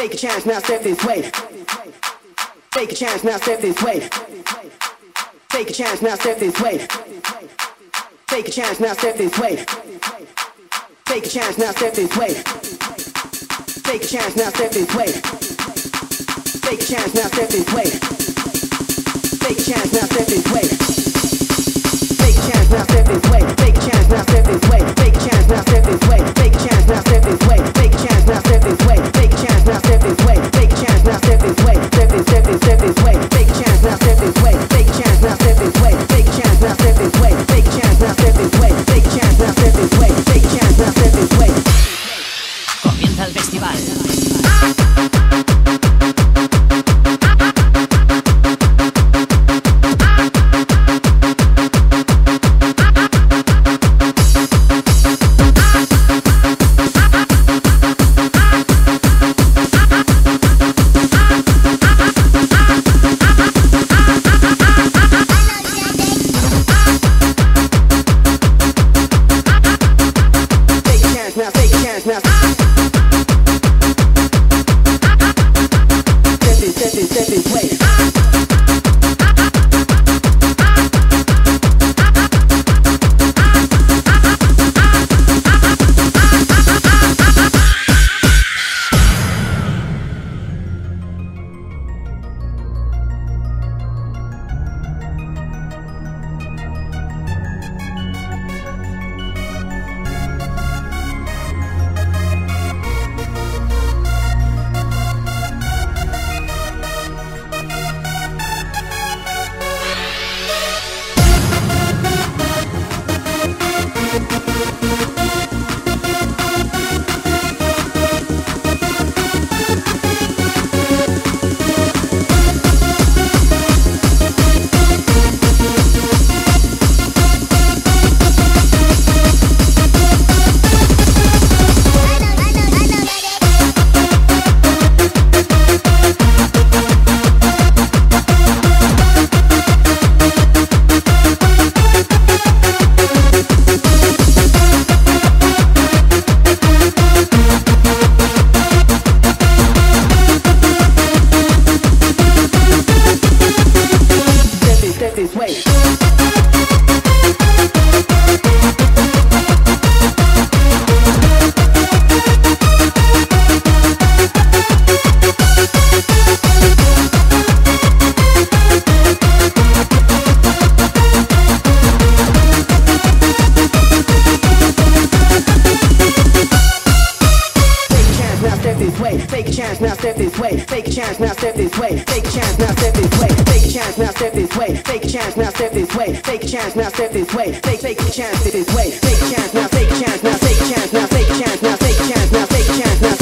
Take a chance now, step this way. Take a chance now, step this way. Take a chance now, step this way. Take a chance now, step this way. Take a chance now, step this way. Take a chance now, step this way. Take a chance now, step this way. Take a chance now, step this way. Take a chance now, step this way. Take a chance now, step this way. Take a chance now, step this way. Take a chance now, step this way. Take a chance now, step this way. Take a chance now, step this way. Take a chance now, step this way. Step this way. Take a chance now, step this way. Take a chance now, step this way. Take a chance now, step this way. Take a chance now, step this way. Take a chance now, step this way. Take a chance now, step this way. Comienza el festival. Take a chance now, step this way. Take a chance now, step this way. Take a chance now, step this way. Take a chance now, step this way. Take a chance now, step this way. Take a chance now, step this way. Take a chance this way. Take a chance now, take a chance now, take a chance now, take a chance now, take a chance now, take a chance now.